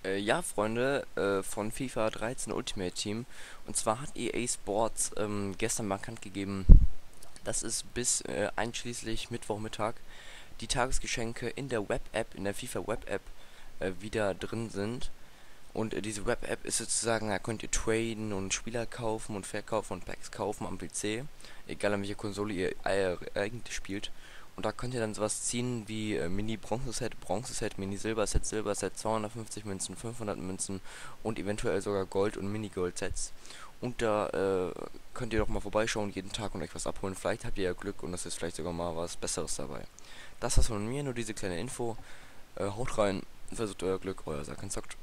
Ja, Freunde von FIFA 13 Ultimate Team. Und zwar hat EA Sports gestern bekannt gegeben, dass es bis einschließlich Mittwochmittag die Tagesgeschenke in der Web-App, in der FIFA Web-App wieder drin sind. Und diese Web-App ist sozusagen, da könnt ihr traden und Spieler kaufen und verkaufen und Packs kaufen am PC. Egal an welcher Konsole ihr eigentlich spielt. Und da könnt ihr dann sowas ziehen wie Mini-Bronze-Set, Bronze-Set, Mini-Silber-Set, Silber-Set, 250 Münzen, 500 Münzen und eventuell sogar Gold- und Mini-Gold-Sets. Und da könnt ihr doch mal vorbeischauen jeden Tag und euch was abholen. Vielleicht habt ihr ja Glück und es ist vielleicht sogar mal was Besseres dabei. Das war's von mir, nur diese kleine Info. Haut rein, versucht euer Glück, euer Sack